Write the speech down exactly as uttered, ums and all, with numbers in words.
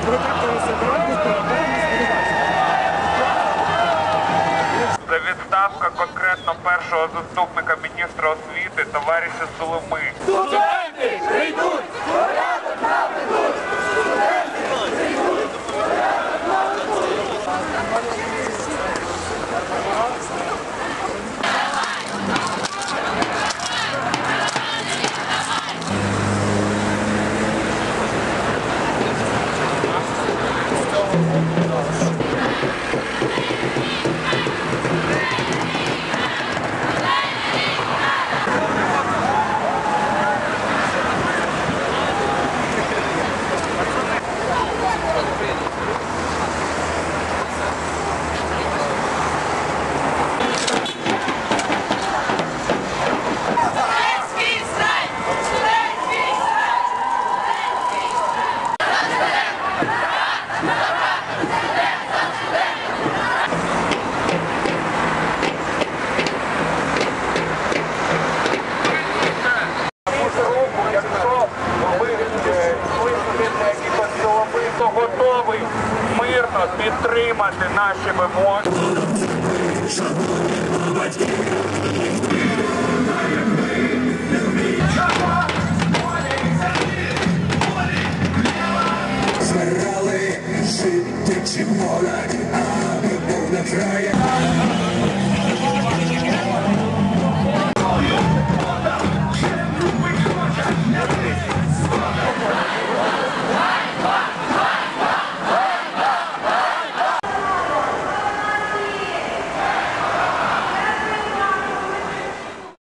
Це відставка конкретно першого заступника міністра освіти товариша Сулими. Студенти прийдуть, порядок наведуть! Студенти прийдуть, порядок наведуть! Готовий мирно підтримати наші вимоги.